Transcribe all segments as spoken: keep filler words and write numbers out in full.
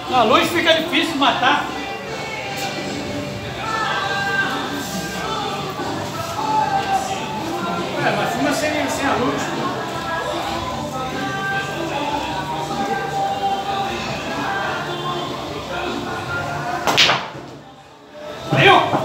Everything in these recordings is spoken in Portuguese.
Na luz fica difícil matar. É, mas fuma sem, sem a luz. Valeu!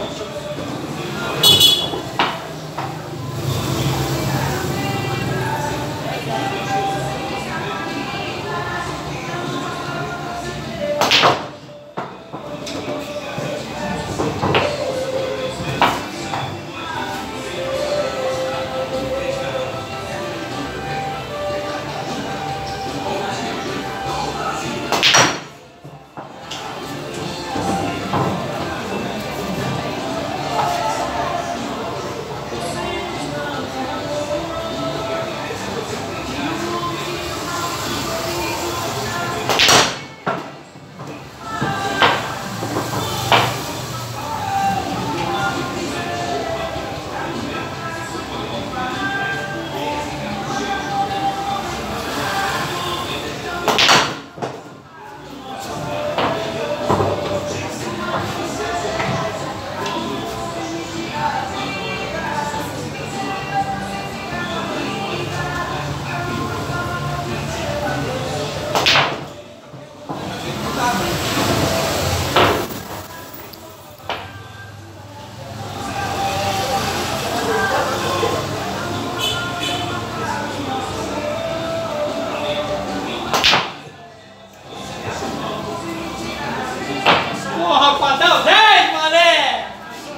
Porra, padrão dez, mané!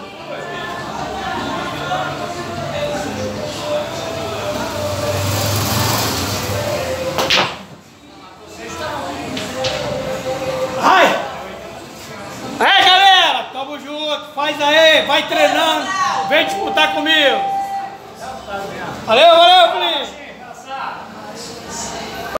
Vai! Aí, galera, tamo junto, faz aí, vai treinando, vem disputar comigo. Valeu, valeu!